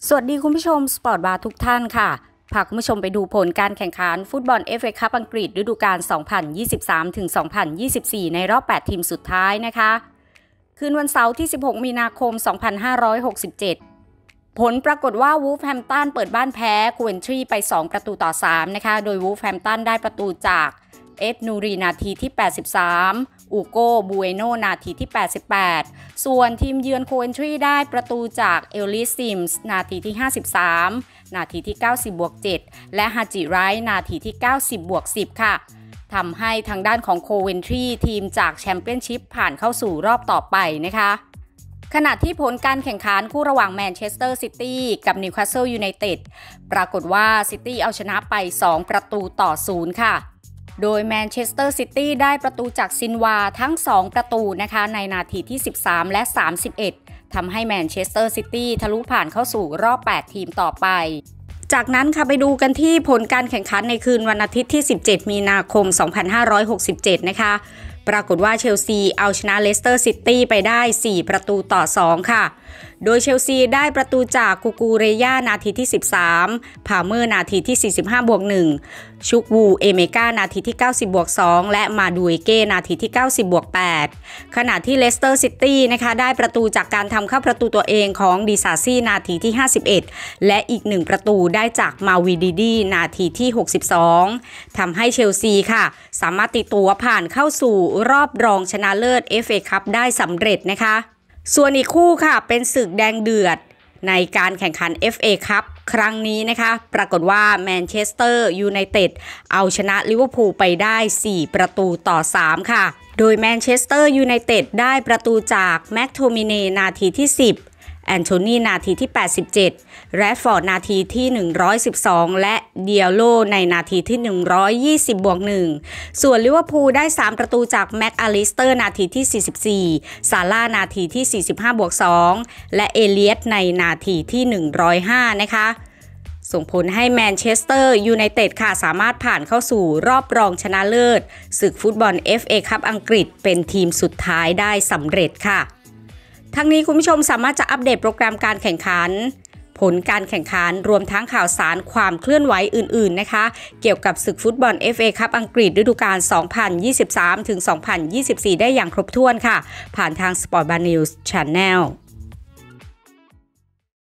สวัสดีคุณผู้ชมสปอร์ตบาร์ทุกท่านค่ะพาคุณผู้ชมไปดูผลการแข่งขันฟุตบอล FA คัพอังกฤษฤดูกาล 2023-2024 ในรอบ 8 ทีมสุดท้ายนะคะคืนวันเสาร์ที่ 16 มีนาคม 2567 ผลปรากฏว่าวูลแฮมป์ตันเปิดบ้านแพ้โคเวนทรีไป 2-3 นะคะโดยวูลแฮมป์ตันได้ประตูจากเอ็ดนูรีนาทีที่ 83 อูโกบูเอโนนาทีที่ 88 ส่วนทีมเยือนโคเวนทรีได้ประตูจากเอลลิสซิมส์นาทีที่ 53 นาทีที่ 90+7 และฮาจิไรท์นาทีที่ 90+10 ค่ะทำให้ทางด้านของโคเวนทรีทีมจากแชมเปี้ยนชิพผ่านเข้าสู่รอบต่อไปนะคะขณะที่ผลการแข่งขันคู่ระหว่างแมนเชสเตอร์ซิตี้กับนิวคาสเซิลยูไนเต็ดปรากฏว่าซิตี้เอาชนะไป 2-0 ค่ะโดยแมนเชสเตอร์ซิตี้ได้ประตูจากซินวาทั้ง2ประตูนะคะในนาทีที่ 13 และ 31 ทำให้แมนเชสเตอร์ซิตี้ทะลุผ่านเข้าสู่รอบ 8 ทีมต่อไปจากนั้นค่ะไปดูกันที่ผลการแข่งขันในคืนวันอาทิตย์ที่ 17 มีนาคม 2567 นะคะปรากฏว่าเชลซีเอาชนะเลสเตอร์ซิตี้ไปได้ 4-2 ค่ะโดยเชลซีได้ประตูจากกูกูเรย่านาทีที่ 13 พาเมอร์นาทีที่ 45+1 ชุกวูเอเมกานาทีที่ 90+2 และมาดูเอเก้นาทีที่ 90+8 ขณะที่เลสเตอร์ซิตี้นะคะได้ประตูจากการทำเข้าประตูตัวเองของดิซาซี่นาทีที่ 51 และอีก1ประตูได้จากมาวิดิดีนาทีที่ 62 ทำให้เชลซีค่ะสามารถติดตัวผ่านเข้าสู่รอบรองชนะเลิศ FA คัพได้สำเร็จนะคะส่วนอีกคู่ค่ะเป็นศึกแดงเดือดในการแข่งขัน FA คัพครั้งนี้นะคะปรากฏว่าแมนเชสเตอร์ยูไนเต็ดเอาชนะลิเวอร์พูลไปได้4-3 ค่ะโดยแมนเชสเตอร์ยูไนเต็ดได้ประตูจากแม็กโทมิเน่นาทีที่ 10แอนโทนีนาทีที่ 87 แรดฟอร์ดนาทีที่ 112 และเดียโลในนาทีที่ 120+1 ส่วนลิเวอร์พูลได้ 3 ประตูจากแม็กอลิสเตอร์นาทีที่ 44 ซาร่านาทีที่ 45+2 และเอเลียตในนาทีที่ 105 นะคะส่งผลให้แมนเชสเตอร์ยูไนเต็ดค่ะสามารถผ่านเข้าสู่รอบรองชนะเลิศศึกฟุตบอล FA คัพอังกฤษเป็นทีมสุดท้ายได้สำเร็จค่ะทั้งนี้คุณผู้ชมสามารถจะอัปเดตโปรแกรมการแข่งขันผลการแข่งขันรวมทั้งข่าวสารความเคลื่อนไหวอื่นๆนะคะเกี่ยวกับศึกฟุตบอล FA คัพอังกฤษฤดูกาล 2023-2024 ได้อย่างครบถ้วนค่ะผ่านทาง Sport Bar News Channel